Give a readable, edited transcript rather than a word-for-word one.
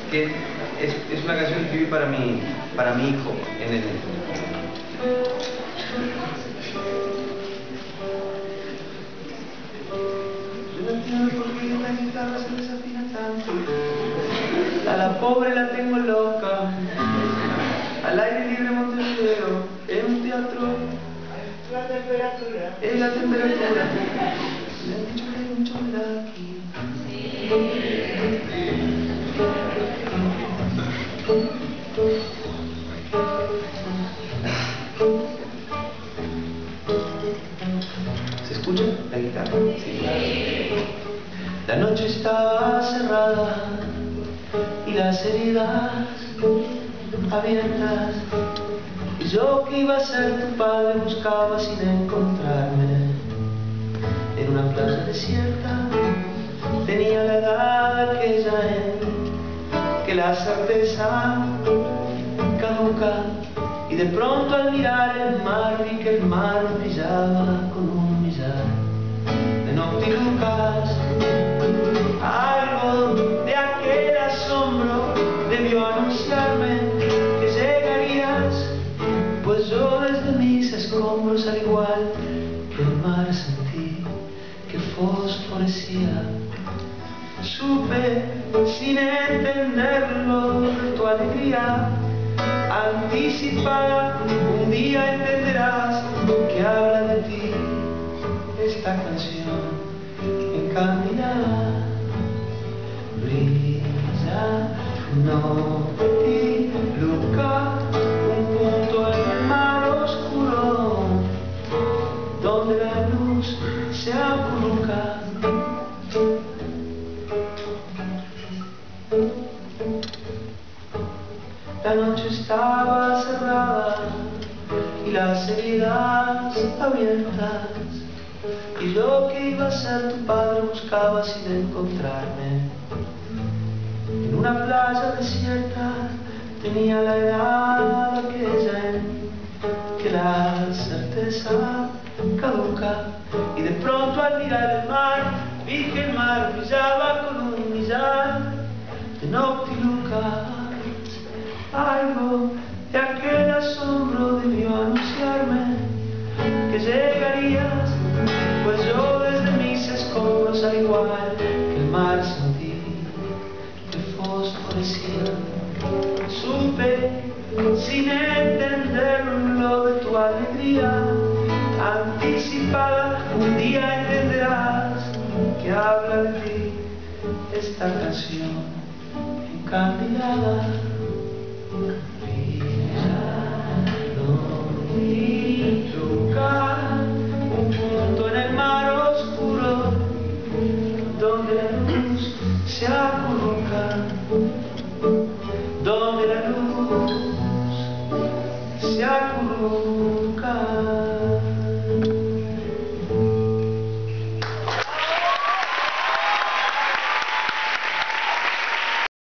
que es una canción que escribí para mi hijo en el... Yo no entiendo por qué la guitarra se desafina tanto. A la pobre la tengo loca. Al aire libre Montevideo, en un teatro. La temperatura. Es la temperatura. Me han dicho que hay mucho humedad aquí. ¿Se escucha la guitarra? Sí. La noche estaba cerrada y las heridas abiertas. Y yo que iba a ser tu padre buscaba sin encontrarme. En una playa desierta tenía la edad aquella en que la certeza caduca. Y de pronto al mirar el mar vi que el mar brillaba con un millar de noctilucas. Algo de aquel asombro debió anunciarme que llegarías, pues yo desde mis escombros, al igual que el mar, sentí que fosforecía. Supe sin entenderlo tu alegría anticipada. Un día entenderás que habla de ti esta canción encandilada. Brilla noctiluca, un punto en el mar oscuro donde la luz se acurruca. La noche estaba cerrada y las heridas abiertas. Y yo que iba a ser tu padre buscaba sin encontrarme. En una playa desierta tenía la edad aquella en que la certeza caduca. Y de pronto al mirar el mar vi que el mar brillaba con un millar de noctilucas. Algo de aquel asombro debió anunciarme que llegarías, pues yo desde mis escombros, al igual que el mar, sentí que fosforecía. Supe sin entenderlo de tu alegría anticipada. Un día entenderás que habla de ti esta canción encandilada.